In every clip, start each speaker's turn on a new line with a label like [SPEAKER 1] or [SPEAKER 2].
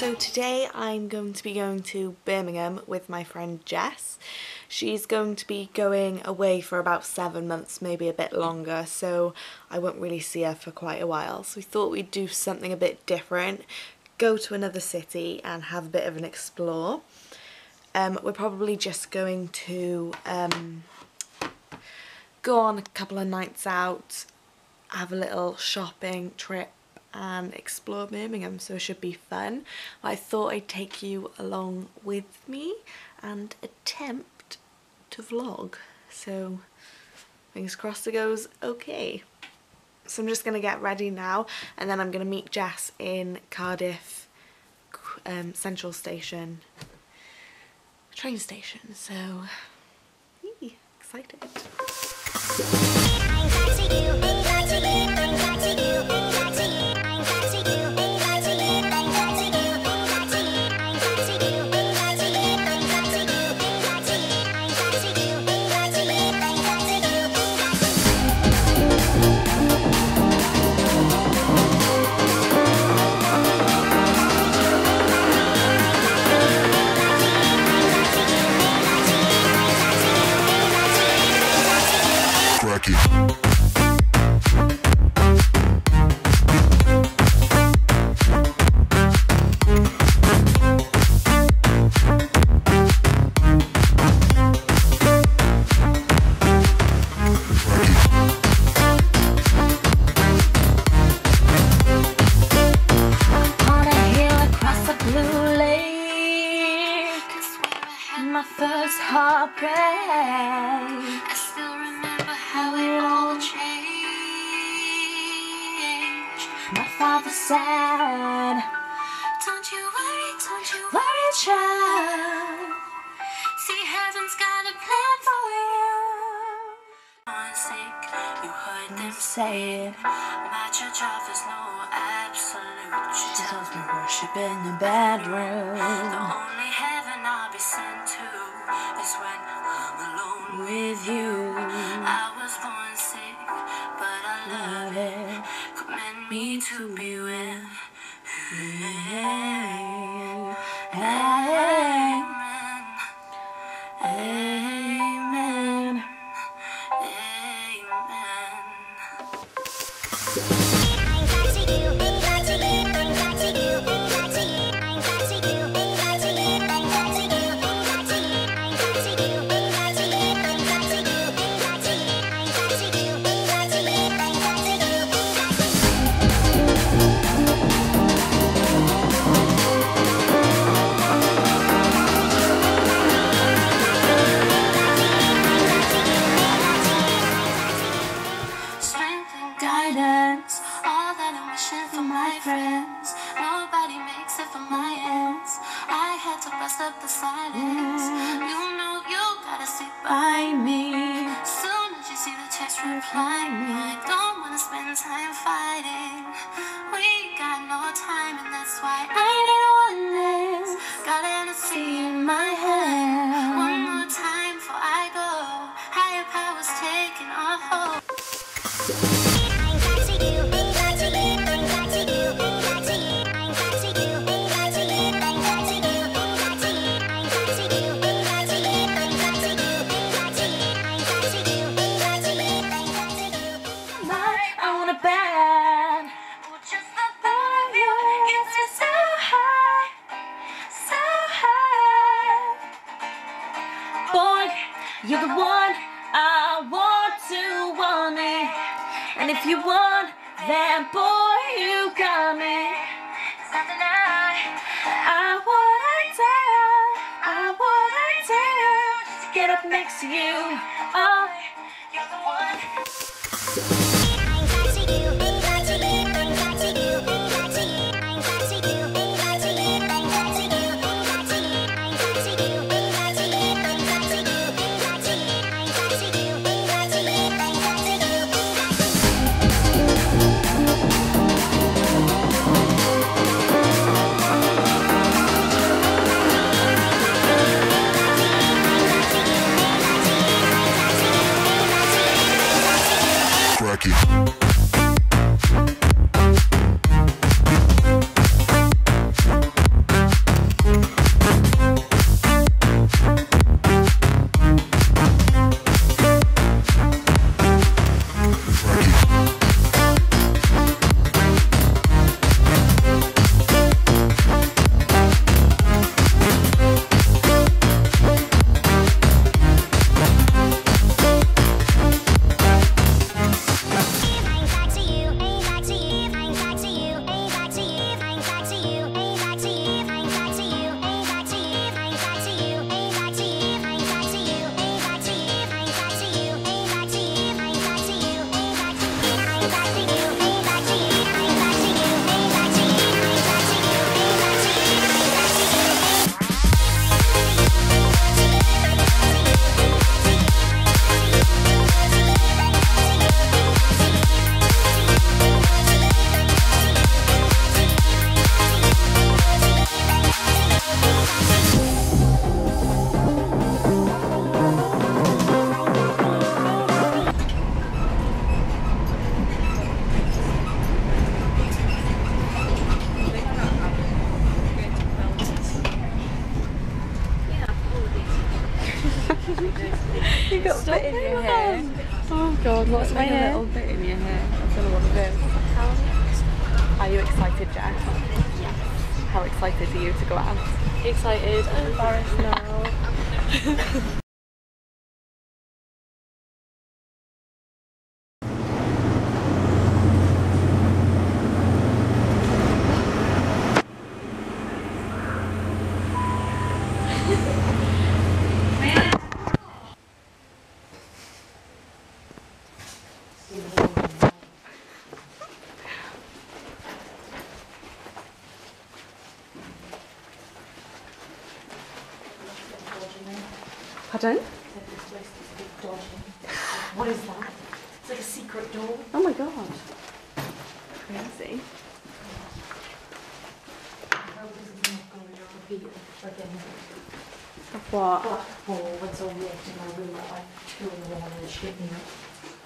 [SPEAKER 1] So today I'm going to be going to Birmingham with my friend Jess. She's going to be going away for about 7 months, maybe a bit longer, so I won't really see her for quite a while. So we thought we'd do something a bit different, go to another city and have a bit of an explore. We're probably just going to go on a couple of nights out, have a little shopping trip and explore Birmingham, so it should be fun. I thought I'd take you along with me and attempt to vlog, so fingers crossed it goes okay. So I'm just going to get ready now and then I'm going to meet Jess in Cardiff Central Station, train station, so excited.
[SPEAKER 2] My first heartbreak, I still remember how it all changed. My father said, don't you worry, child. See, heaven's got a plan for you. You heard them say it. My church offers no absolute. She tells me worship in the bedroom. The only heaven I'll be sent to is when I'm alone with you. I was born sick, but I love it. Command me to be with you. Amen. Amen. Guidance, all that I'm wishing for my friends. Nobody makes it for my ends. I had to bust up the silence. You know you gotta stick by me. Soon as you see the text, reply me. I don't wanna spend time fighting. We got no time and that's why I need oneness. Got energy in my head. One more time before I go. Higher powers taking a hold. You're the one I want to want me, and if you want that boy, you got me. Something I wanna do, just to get up next to you. Oh, you're the one.
[SPEAKER 1] god, what's my hair?
[SPEAKER 2] A little bit in your hair. I don't know what it is.
[SPEAKER 1] Are you excited, Jess? Yes. How excited are you to go out?
[SPEAKER 2] Excited and embarrassed now.
[SPEAKER 1] Pardon?
[SPEAKER 2] What is that? It's like a secret door.
[SPEAKER 1] Oh my god. Crazy. Of what?
[SPEAKER 2] Black hole when someone walked in my room at like 2 in the morning and shit me up.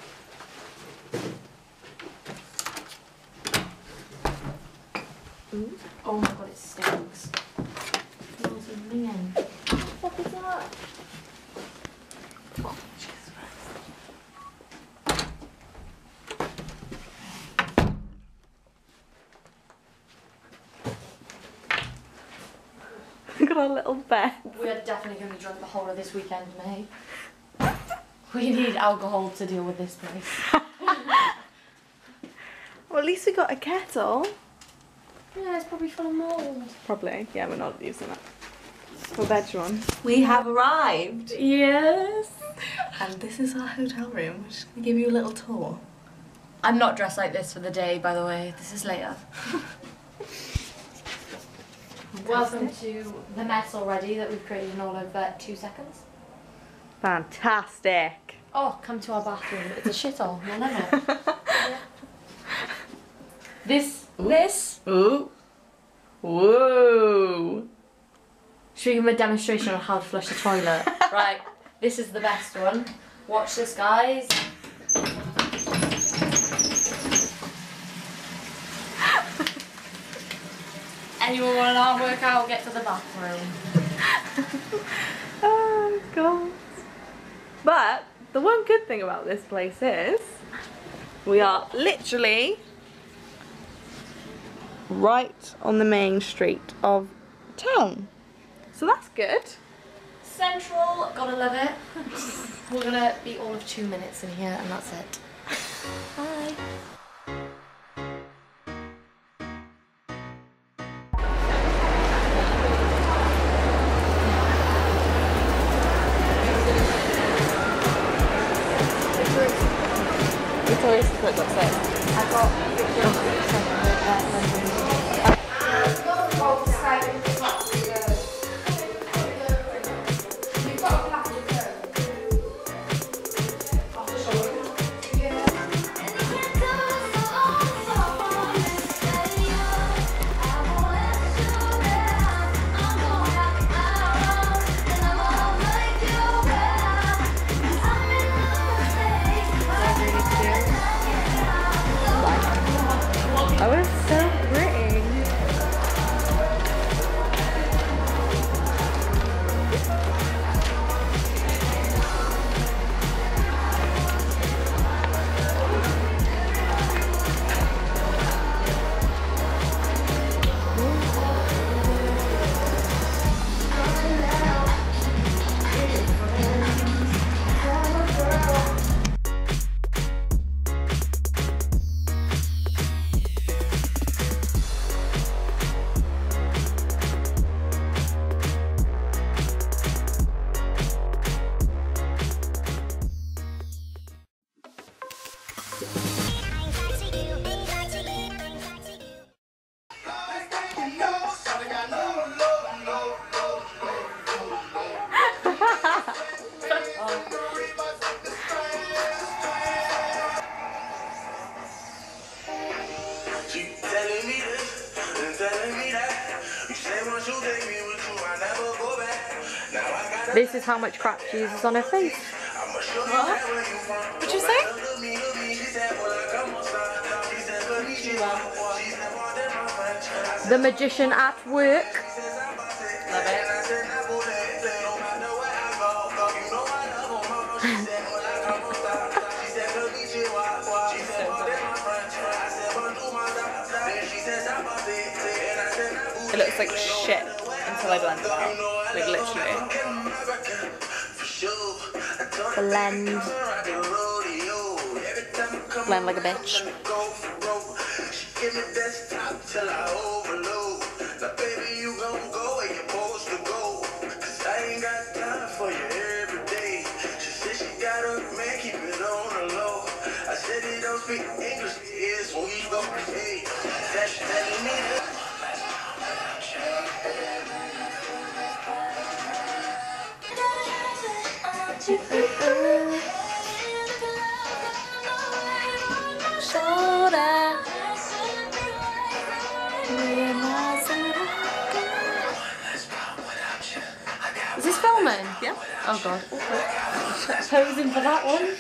[SPEAKER 1] Ooh.
[SPEAKER 2] Oh my god, it stinks. It smells amazing. What the fuck is that?
[SPEAKER 1] Oh, Jesus Christ. We got our little bed.
[SPEAKER 2] We are definitely going to be drunk the whole of this weekend, mate. We need alcohol to deal with this place.
[SPEAKER 1] Well, at least we got a kettle.
[SPEAKER 2] Yeah, it's probably full of mould.
[SPEAKER 1] Probably. Yeah, we're not using that. What bed do you want?
[SPEAKER 3] We have arrived,
[SPEAKER 2] Yes.
[SPEAKER 3] and this is our hotel room. I'm just gonna give you a little tour.
[SPEAKER 2] I'm not dressed like this for the day, by the way. This is later. Welcome to the mess already that we've created in all of 2 seconds.
[SPEAKER 1] Fantastic.
[SPEAKER 2] Oh, come to our bathroom. It's a shithole. You'll know it. This.
[SPEAKER 1] Ooh. Whoa.
[SPEAKER 2] Should we give them a demonstration on how to flush the toilet? Right. This is the best one. Watch this, guys. Anyone want an arm workout? Get to the bathroom.
[SPEAKER 1] Oh god. But the one good thing about this place is we are literally right on the main street of town. So that's good.
[SPEAKER 2] Central, gotta love it. We're gonna be all of 2 minutes in here and that's it. Bye.
[SPEAKER 1] Victoria's Secret upstairs.
[SPEAKER 2] I've got Victoria's Secret
[SPEAKER 1] Oh, it's so pretty.
[SPEAKER 2] This is how much crap she uses on her face.
[SPEAKER 3] What? What'd you say?
[SPEAKER 2] The magician at work.
[SPEAKER 3] Love it.
[SPEAKER 1] looks like shit until I blend it out. Like literally. Blend. Blend like a bitch.
[SPEAKER 2] Give me desktop till I overload. Now baby, you gon' go where you're supposed to go. Cause I ain't got time for you every day. She said she got a man, keep it on the low. I said he don't speak English, it's when we go. Hey, that's telling me that.
[SPEAKER 3] Is this filming?
[SPEAKER 1] Yeah.
[SPEAKER 3] Oh god. Posing for that one.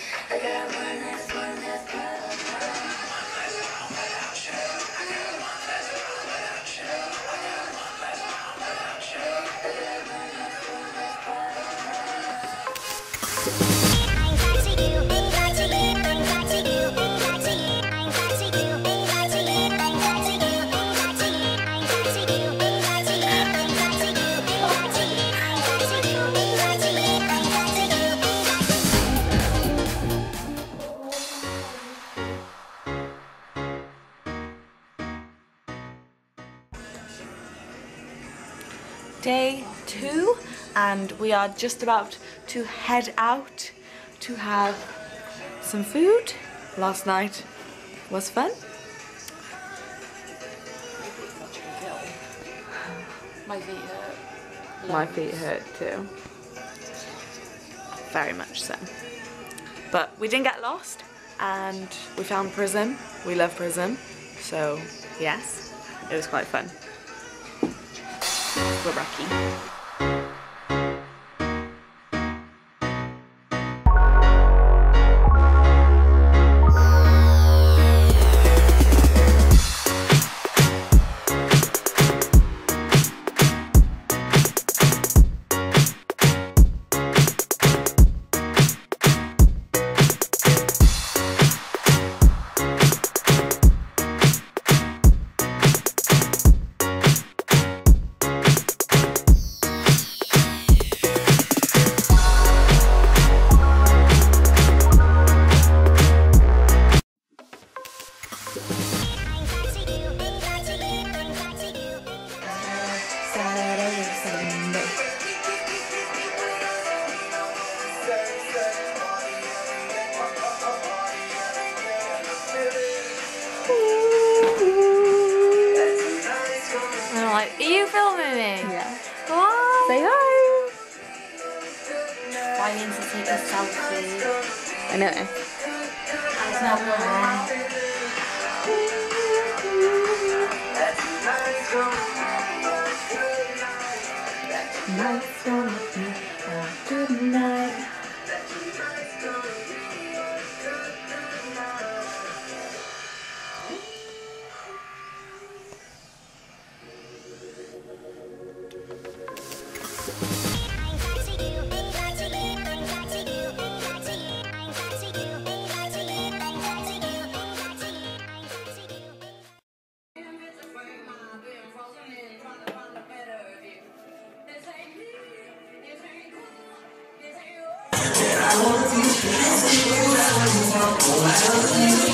[SPEAKER 1] Day 2, and we are just about to head out to have some food. Last night was fun.
[SPEAKER 3] My feet hurt.
[SPEAKER 1] My feet hurt too. Very much so. But we didn't get lost and we found prison. We love prison. So yes, it was quite fun. We're lucky.
[SPEAKER 3] I'm like, are you filming me?
[SPEAKER 1] Yeah.
[SPEAKER 3] What?
[SPEAKER 1] Say hi.
[SPEAKER 3] Trying to take a selfie.
[SPEAKER 1] I know.
[SPEAKER 3] It's not bad.
[SPEAKER 1] Good night.
[SPEAKER 2] I want to